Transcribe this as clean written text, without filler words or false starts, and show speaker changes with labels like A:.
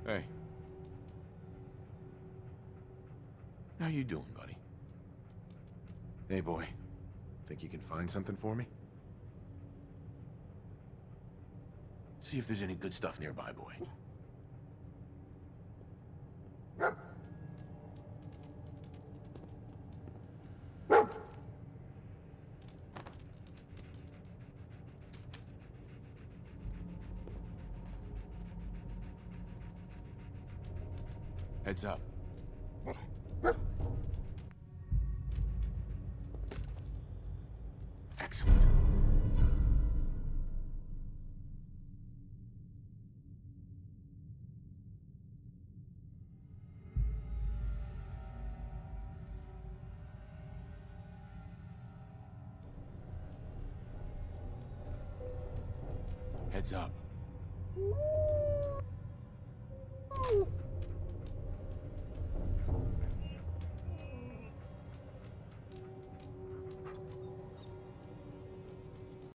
A: Hey. How you doing, buddy?
B: Hey, boy. Think you can find something for me?
A: See if there's any good stuff nearby, boy. Heads up. Excellent. Heads up.